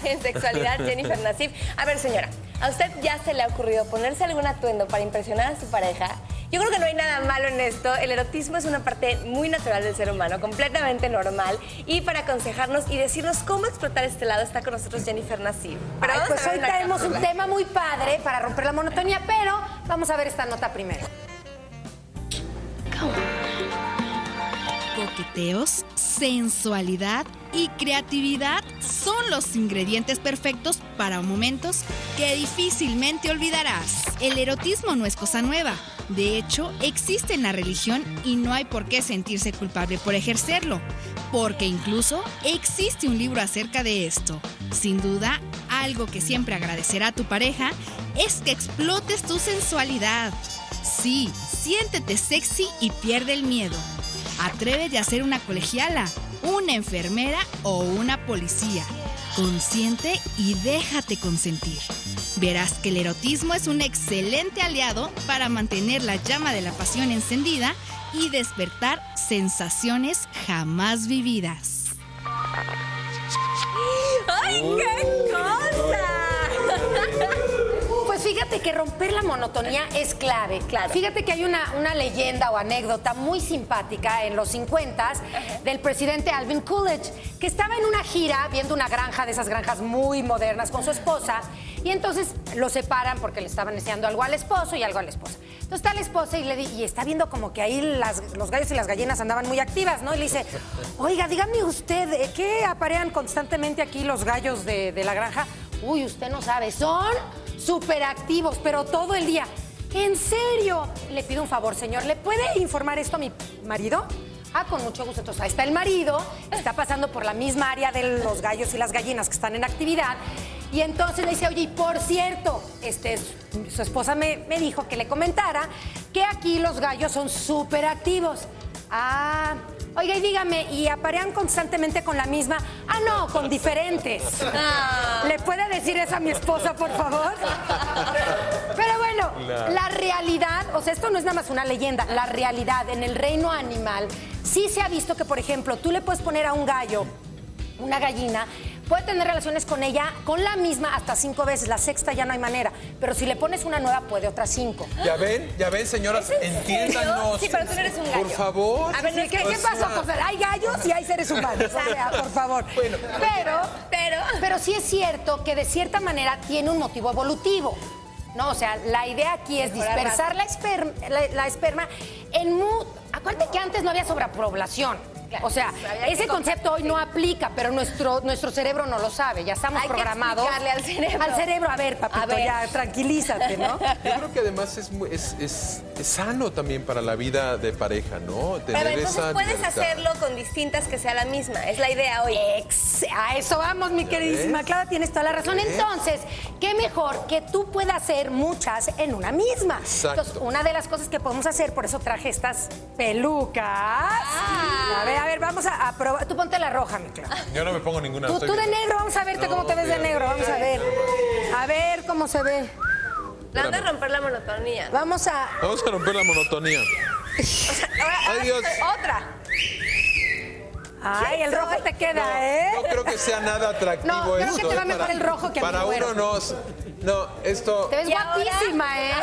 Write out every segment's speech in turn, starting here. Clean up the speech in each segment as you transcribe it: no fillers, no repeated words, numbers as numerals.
en sexualidad, Jennifer Nassif. A ver, señora, ¿a usted ya se le ha ocurrido ponerse algún atuendo para impresionar a su pareja? Yo creo que no hay nada malo en esto. El erotismo es una parte muy natural del ser humano, completamente normal. Y para aconsejarnos y decirnos cómo explotar este lado está con nosotros Jennifer Nassif. Pero pues hoy traemos un tema muy padre para romper la monotonía, pero vamos a ver esta nota primero. Coqueteos, sensualidad y creatividad son los ingredientes perfectos para momentos que difícilmente olvidarás. El erotismo no es cosa nueva. De hecho, existe en la religión y no hay por qué sentirse culpable por ejercerlo, porque incluso existe un libro acerca de esto. Sin duda, algo que siempre agradecerá a tu pareja es que explotes tu sensualidad. Sí, siéntete sexy y pierde el miedo. Atrévete a ser una colegiala, una enfermera o una policía. Consciente y déjate consentir. Verás que el erotismo es un excelente aliado para mantener la llama de la pasión encendida y despertar sensaciones jamás vividas. ¡Ay, qué cosa! Pues fíjate que romper la monotonía es clave. Claro. Fíjate que hay una leyenda o anécdota muy simpática en los 50s del presidente Alvin Coolidge, que estaba en una gira viendo una granja de esas granjas muy modernas con su esposa, y entonces lo separan porque le estaban enseñando algo al esposo y algo a la esposa. Entonces está la esposa y está viendo como que ahí los gallos y las gallinas andaban muy activas, ¿no? Y le dice, oiga, dígame usted, ¿qué aparean constantemente aquí los gallos de la granja? Uy, usted no sabe, son súper activos, pero todo el día. ¿En serio? Le pido un favor, señor, ¿le puede informar esto a mi marido? Ah, con mucho gusto. Entonces, ahí está el marido, está pasando por la misma área de los gallos y las gallinas que están en actividad. Y entonces le dice, oye, y por cierto, su esposa me dijo que le comentara que aquí los gallos son súper activos. Ah, oiga, y dígame, ¿y aparean constantemente con la misma? Ah, no, con diferentes. ¿Le puede decir eso a mi esposa, por favor? Pero bueno, la realidad, o sea, esto no es nada más una leyenda, la realidad en el reino animal, sí se ha visto que, por ejemplo, tú le puedes poner a un gallo, una gallina, puede tener relaciones con ella, con la misma, hasta 5 veces. La sexta ya no hay manera. Pero si le pones una nueva, puede otras 5. Ya ven, señoras, entiéndanos. Sí, pero tú no eres un gallo. Por favor. A ver, ¿qué pasó, José? Hay gallos y hay seres humanos. O sea, por favor. Bueno, pero sí es cierto que de cierta manera tiene un motivo evolutivo. No, o sea, la idea aquí es dispersar la esperma en acuérdate que antes no había sobrepoblación. O sea, ese concepto hoy no aplica, pero nuestro cerebro no lo sabe. Ya estamos programados. Hay que explicarle al cerebro. A ver, papito, ya tranquilízate, ¿no? yo creo que además es sano también para la vida de pareja, ¿no? Pero entonces puedes hacerlo con distintas que sea la misma. Es la idea hoy. A eso vamos, mi queridísima Clara, tienes toda la razón. Entonces, qué mejor que tú puedas hacer muchas en una misma. Exacto. Entonces, una de las cosas que podemos hacer, por eso traje estas pelucas. A ver, vamos a probar. Tú ponte la roja, mi Clara. Yo no me pongo ninguna. Tú de negro, vamos a verte cómo te ves de negro. Vamos a ver. A ver cómo se ve. Nada de romper la monotonía. Vamos a romper la monotonía. Ay, Dios. Otra. Ay, el rojo te queda, ¿eh? No creo que sea nada atractivo No, creo esto. que te va mejor el rojo que a mí, Para güero. uno no, esto... Te ves guapísima, ¿eh?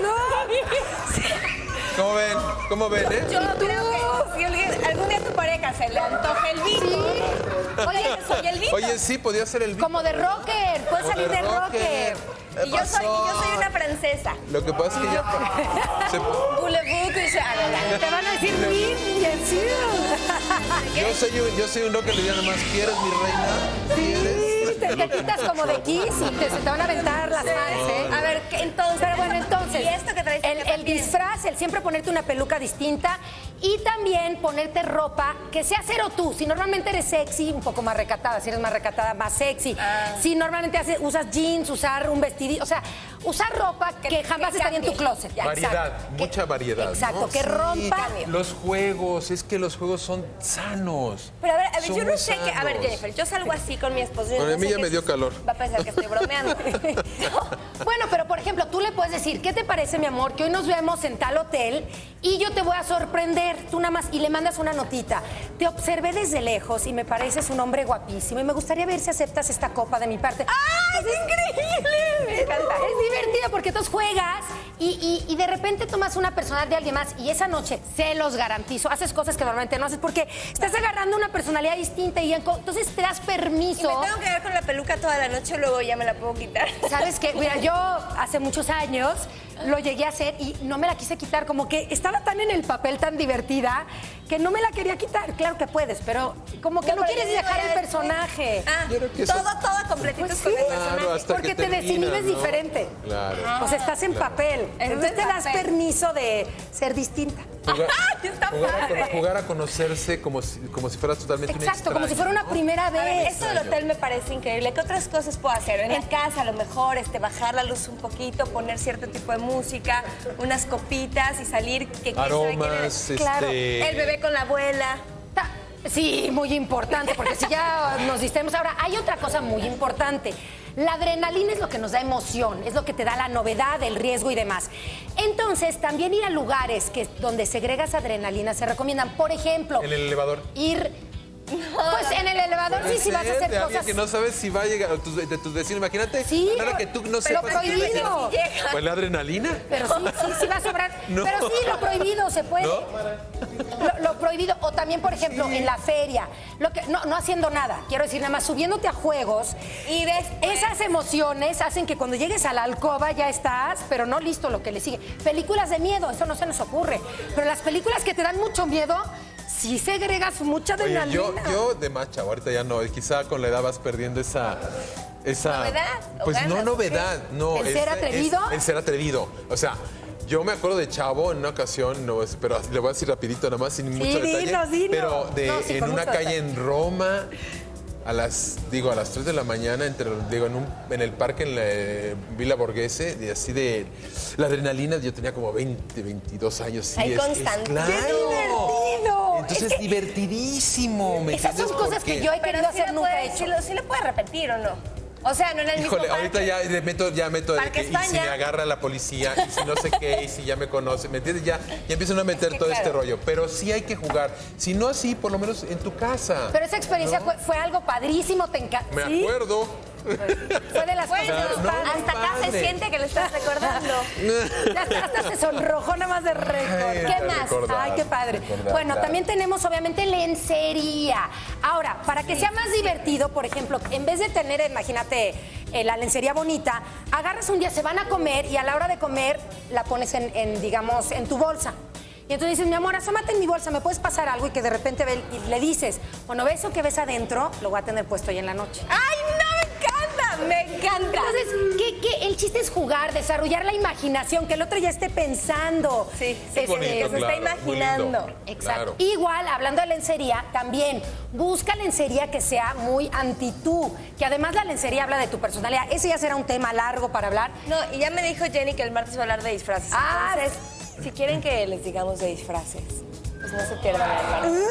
¿Cómo ven, Yo creo que si algún día a tu pareja se le antoja el vino. Oye, soy el vino. Oye, sí, podía ser el vino. Como de rocker, puedes salir de rocker. Y yo soy una francesa. Lo que pasa es que ya... Voulez-vous que je- Te van a decir bien, sí. Yo soy un rocker, le digo nada más, ¿quieres, mi reina? ¿Quieres? Te quitas como de Kiss y se te van a aventar las fans, ¿eh? A ver, entonces. Pero bueno, entonces, ¿Y esto que traes? el disfraz, el siempre ponerte una peluca distinta y también ponerte ropa que sea cero tú. Si normalmente eres sexy, un poco más recatada. Si eres más recatada, más sexy. Si normalmente usas jeans, usar un vestidito. O sea, usar ropa que jamás estaría en tu closet. Variedad, mucha variedad. Exacto, ¿no? que rompa. Los juegos, es que los juegos son sanos. Pero a ver, Son yo no muy sé qué. A ver, sanos. Jennifer, yo salgo así con mi esposo. Bueno, a mí ya me dio calor. Va a pensar que estoy bromeando. Bueno, pero por ejemplo, tú le puedes decir, ¿qué te parece, mi amor, que hoy nos vemos en tal hotel y yo te voy a sorprender? Tú nada más, y le mandas una notita. Te observé desde lejos y me pareces un hombre guapísimo y me gustaría ver si aceptas esta copa de mi parte. ¡Ah, es increíble! Me encanta. Es divertido porque tú juegas y de repente tomas una personalidad de alguien más y esa noche, se los garantizo, haces cosas que normalmente no haces porque estás agarrando una personalidad distinta y entonces te das permiso. Y me tengo que ver con la peluca toda la noche, luego ya me la puedo quitar. ¿Sabes qué? Mira, yo hace muchos años lo llegué a hacer y no me la quise quitar, como que estaba tan en el papel, tan divertida, que no me la quería quitar. Claro que puedes, pero como que no quieres dejar el personaje. Ah, que eso- todo completito Pues con sí, el personaje. Claro, hasta porque que te termina, desinhibes ¿no? diferente. Claro. O sea, estás en papel. Entonces te das permiso de ser distinta. Está padre. Jugar a conocerse como si fueras totalmente un Exacto, como si fuera extraño, una ¿no? primera A ver, vez. esto del hotel me parece increíble. ¿Qué otras cosas puedo hacer? En la casa, a lo mejor, bajar la luz un poquito, poner cierto tipo de música, unas copitas y salir. Que Aromas, Claro. El bebé con la abuela. Sí, muy importante, porque si ya nos distraemos. Ahora, hay otra cosa muy importante. La adrenalina es lo que nos da emoción, es lo que te da la novedad, el riesgo y demás. Entonces, también ir a lugares donde segregas adrenalina se recomiendan. Por ejemplo, En el elevador. Pues en el elevador sí vas a hacer de alguien cosas. que no sabes si va a llegar, de tus vecinos. Imagínate, Sí, nada que tú no pero sepas. prohibido. Pues la adrenalina. Pero sí va a sobrar. No. Pero sí, lo prohibido se puede. ¿No? Lo prohibido. O también, por ejemplo, en la feria. No haciendo nada. Quiero decir, nada más subiéndote a juegos. Y después... Esas emociones hacen que cuando llegues a la alcoba ya estás, pero no listo lo que le sigue. Películas de miedo, eso no se nos ocurre. Pero las películas que te dan mucho miedo, sí segregas mucha Oye, adrenalina. yo de más chavo, ahorita ya no, quizá con la edad vas perdiendo esa ¿Novedad? ¿O Pues no ganas? novedad, no. ¿El ser atrevido? El ser atrevido. O sea, yo me acuerdo de chavo en una ocasión, pero le voy a decir rapidito nada más, sin mucho detalle. dinos. Pero No, sí, en con una mucho calle detalle. en Roma, a las 3 de la mañana, en el parque en la Villa Borghese, y así de la adrenalina, yo tenía como 22 años. Sí, Ahí es constante. claro. ¡Qué divertido! Entonces es divertidísimo, ¿me Esas son entiendes? cosas que Porque- yo he querido Pero sí hacer, lo nunca he puedes, hecho. sí lo puedes repetir, ¿o no? O sea, no en el mismo Híjole, parque. ahorita ya meto de Parque que y si España. me agarra la policía, y si no sé qué, y si ya me conoce, ¿me entiendes? Ya empiezan a meter que todo este claro. rollo. Pero sí hay que jugar. Si no así, por lo menos en tu casa. Pero esa experiencia ¿no? fue algo padrísimo, te encanta. Me acuerdo. Fue de las Bueno, cosas no, padres. hasta acá se padre. siente que lo estás recordando. Ya hasta se sonrojó nada más de recordar. Ay, ¿Qué de más? recordar, Ay, qué padre. recordar, Bueno, claro. también tenemos obviamente lencería. Ahora, para que sea más divertido, por ejemplo, en vez de tener, imagínate, la lencería bonita, agarras un día, se van a comer y a la hora de comer la pones digamos, en tu bolsa. Y entonces dices, mi amor, asómate en mi bolsa, ¿me puedes pasar algo? Y que de repente y le dices, bueno, ¿ves eso que ves adentro? Lo voy a tener puesto hoy en la noche. ¡Ay, no! ¡Me encanta! ¡Me encanta! Entonces, el chiste es jugar, desarrollar la imaginación, que el otro ya esté pensando. Sí, Qué bonito, que se está claro, muy imaginando. lindo. Exacto. Claro. Igual, hablando de lencería, también busca lencería que sea muy anti tú, que además la lencería habla de tu personalidad. Ese ya será un tema largo para hablar. No, y ya me dijo Jenny que el martes va a hablar de disfraces. Ah, Entonces, si quieren que les digamos de disfraces, pues no se pierdan el martes.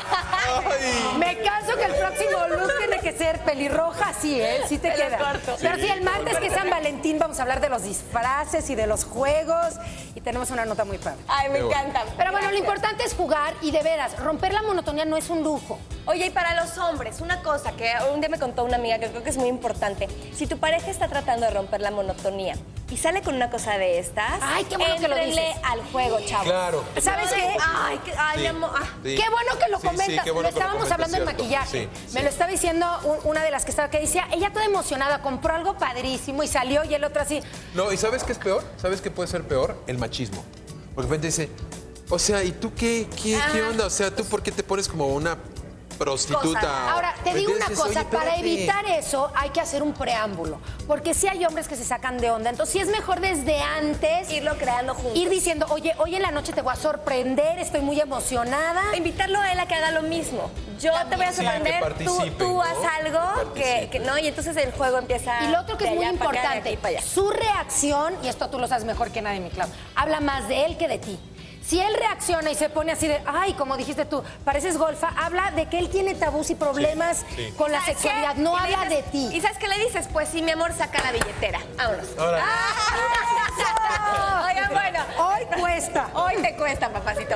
Me canso que el próximo look tiene que ser pelirroja, sí, ¿eh? Sí te Te lo queda. corto. Pero sí, el martes que es San Valentín vamos a hablar de los disfraces y de los juegos y tenemos una nota muy padre. Ay, me Qué bueno. encanta. Pero bueno, lo importante es jugar y de veras, romper la monotonía no es un lujo. Oye, y para los hombres, una cosa que un día me contó una amiga que creo que es muy importante. Si tu pareja está tratando de romper la monotonía y sale con una cosa de estas, Ay, qué bueno que lo éntrenle dices. al juego, chavos. Claro. ¿Sabes qué? Ay, Sí, amor. sí. Qué bueno que lo Sí, comentas. sí, qué bueno lo que lo estábamos comentas, hablando en cierto. maquillaje. Sí, Me sí. lo estaba diciendo una de las que estaba que decía, ella toda emocionada, compró algo padrísimo y salió y el otro así. No, ¿y sabes qué es peor? ¿Sabes qué puede ser peor? El machismo. Porque de repente dice, o sea, ¿y tú qué onda? O sea, ¿tú por qué te pones como una prostituta. Ahora, te digo una Entonces, cosa, oye, para espérate. evitar eso hay que hacer un preámbulo, porque sí hay hombres que se sacan de onda, entonces sí es mejor desde antes Irlo creando juntos. ir diciendo, oye, hoy en la noche te voy a sorprender, estoy muy emocionada. Invitarlo a él a que haga lo mismo. Yo te voy a Sí, sorprender, que participe, tú ¿no? haz algo que no, y entonces el juego empieza. Y lo otro que es de muy allá para acá, de importante, aquí para allá. su reacción, y esto tú lo sabes mejor que nadie, mi Clau, habla más de él que de ti. Si él reacciona y se pone así de, ay, como dijiste tú, pareces golfa, habla de que él tiene tabús y problemas con la ¿Sabes sexualidad, qué? no Y le habla de dices- ti. ¿Y sabes qué le dices? Pues sí, mi amor, saca la billetera. Vámonos. Ahora. Oigan, bueno. Hoy cuesta. Hoy te cuesta, papacito.